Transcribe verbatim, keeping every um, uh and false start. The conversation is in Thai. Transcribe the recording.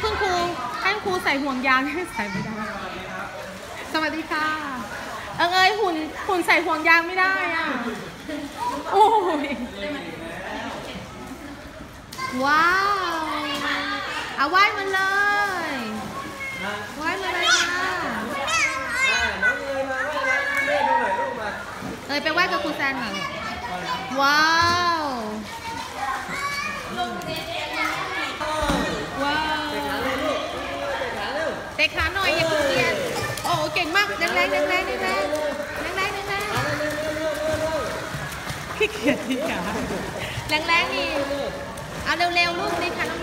คุณครูให้ครูใส่ห่วงยางให้ใส่ไม่ได้สวัสดีค่ะเอิงเอ้ยหุ่นหุ่นใส่ห่วงยางไม่ได้อ่ะโอ้ยว้าวเอาไหว้มันเลยไหว้มาเลยค่ะน้องเอ๋ยมาไหว้แม่ดูหน่อยลูกมาเอ้ยไปไหว้กับครูแซนหน่อยว้าวว้าวเตะขาหน่อยอย่าขี้เกียจโอ้เก่งมากแรงแรงแรงแรงแรงแรงแรงแรงแรงขี้เกียจที่ขาแรงแรงนี่เอาเร็วๆลูกนี่ค่ะน้อง